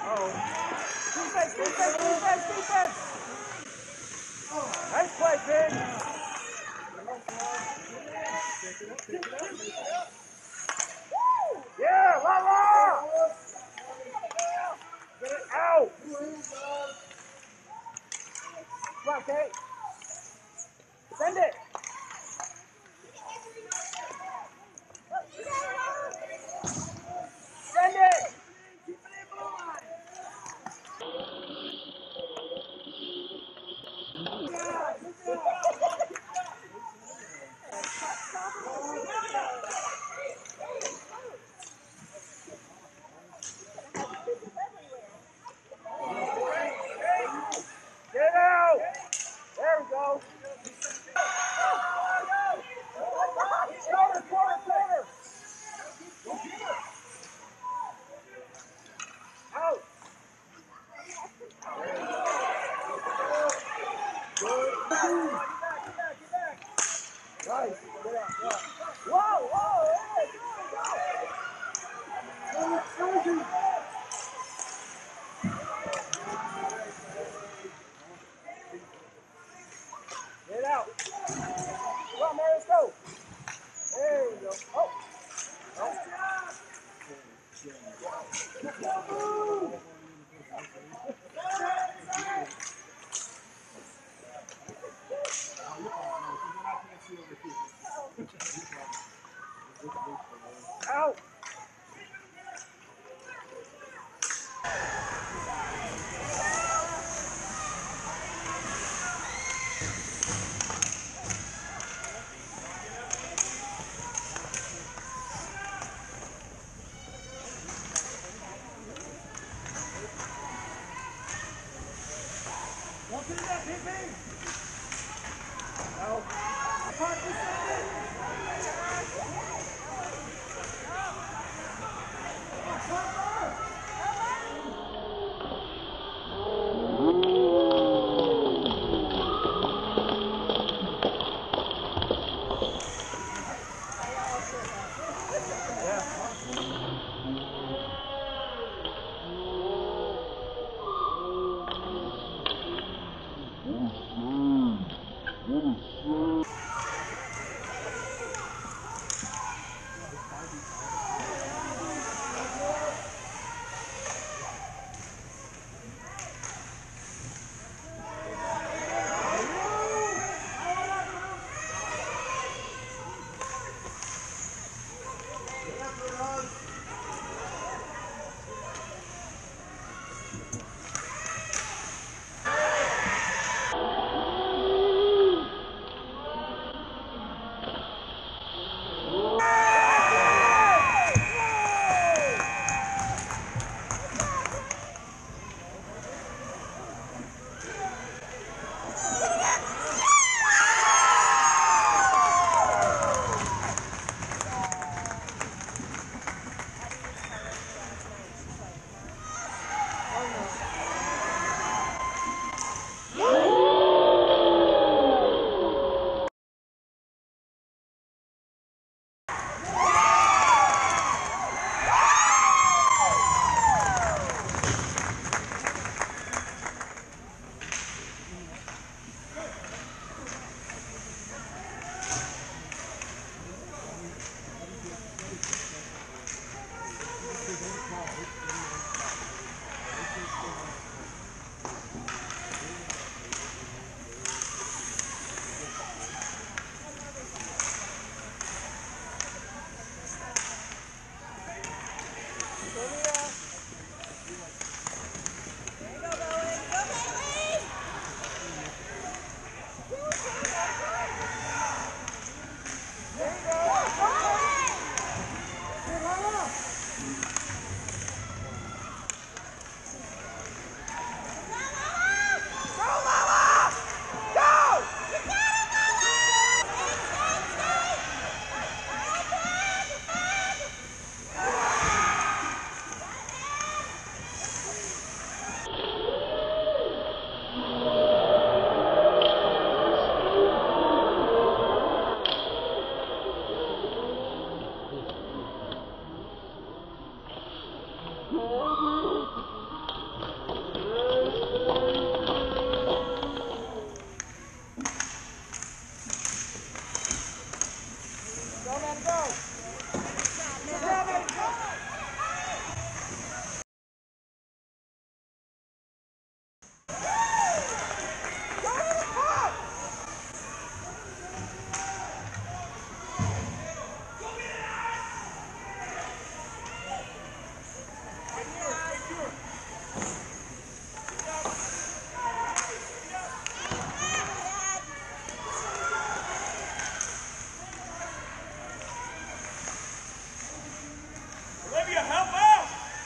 Defense, defense, defense, defense. Nice play, Finn. Yeah, Lala! Get it out. Come on, Kate. Send it. Send it. Get it out. There we go. Corner, corner, corner. Out. Nice. Get out. Whoa, whoa, hey, Get it out. Come on, man, let's go. There we go. Oh. Out. Don't do that, PP. Out. Olivia, help out!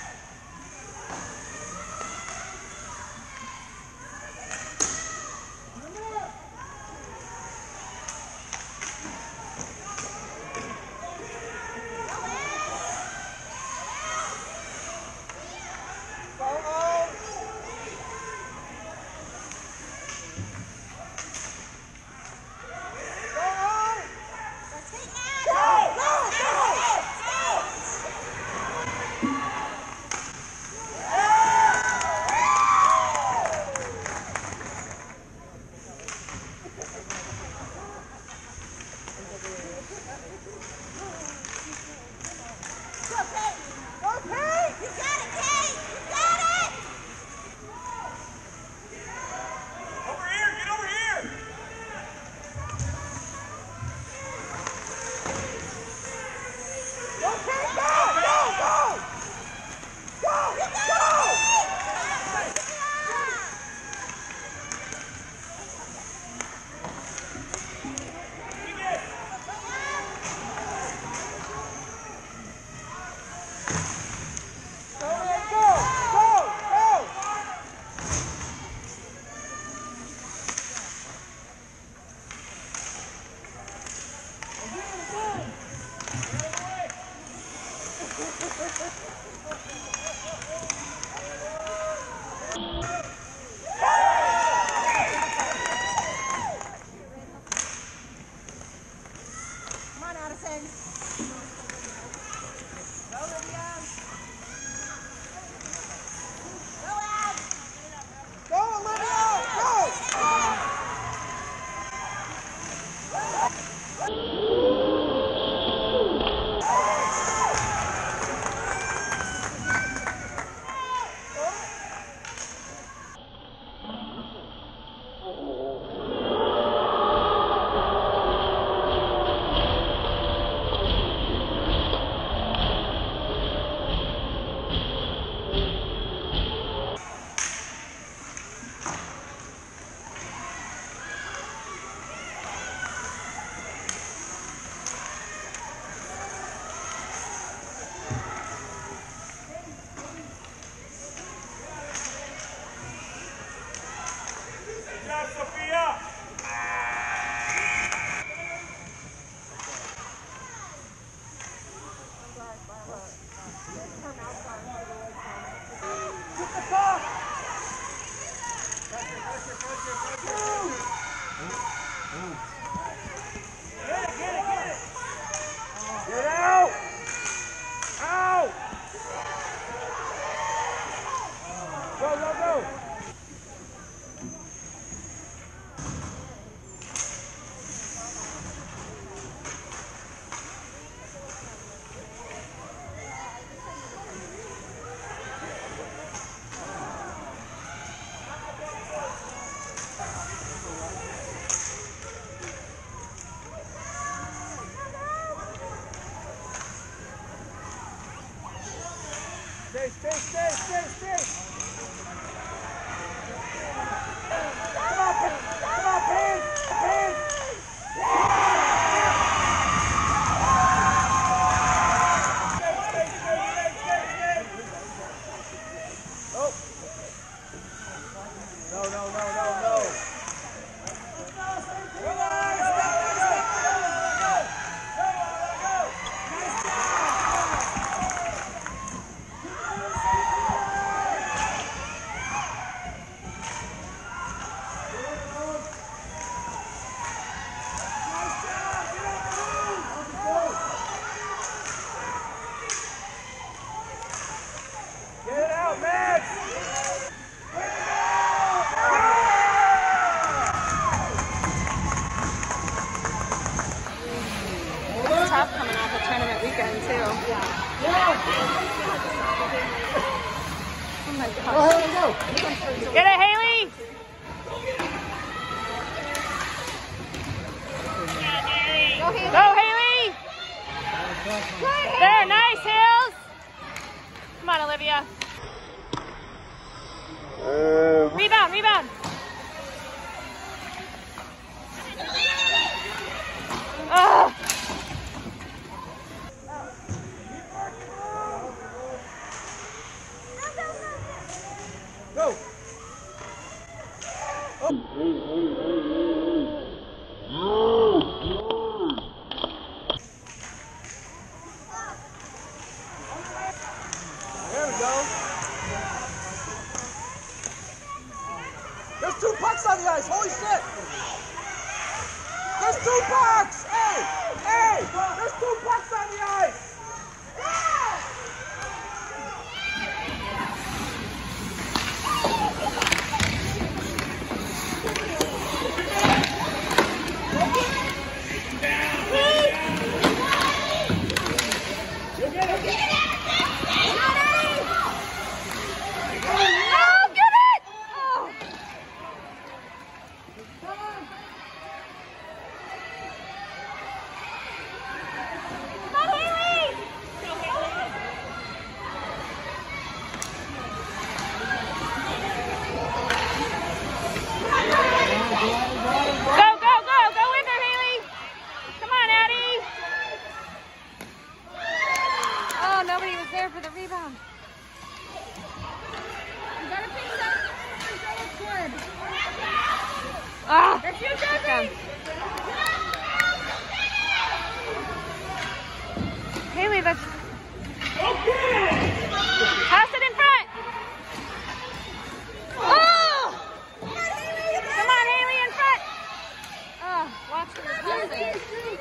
Stay. Come on, Pin. Oh. No. Get it out, Max! It's tough coming off a tournament weekend too. Oh my God. Get it, Haley! Go, Haley! There, nice, Hills! Come on, Olivia. Rebound! Oh. go. There's 2 pucks on the ice. Holy shit. There's 2 pucks. Hey, hey, there's 2 pucks on the ice. Nobody was there for the rebound. You gotta pick that. Ah! That's you, Jeffrey! Haley, that's... Pass it in front! Oh! Come on, Haley, in front! Oh, watch her pass it.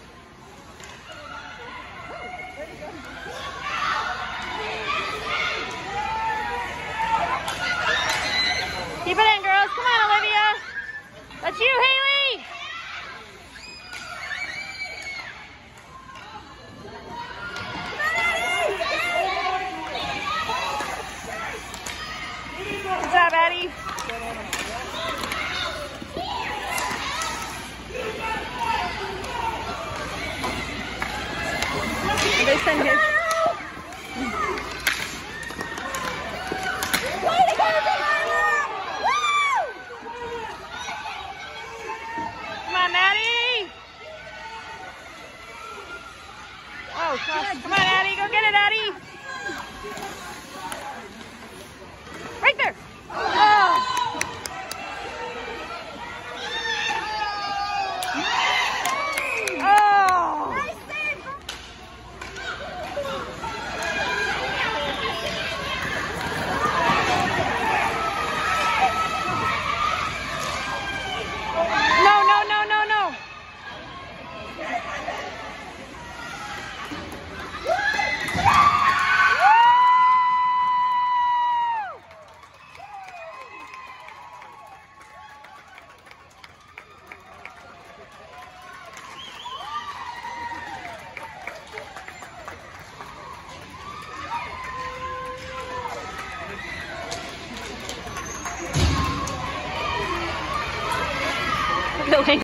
Keep it in, girls. Come on, Olivia. That's you, Haley. Good job, Addie. They send his. Come on, Addie. Oh, gosh. Come on, Addie. Go get it, Addie. Right there. Oh. Oh. No, no, no, no, no. Going.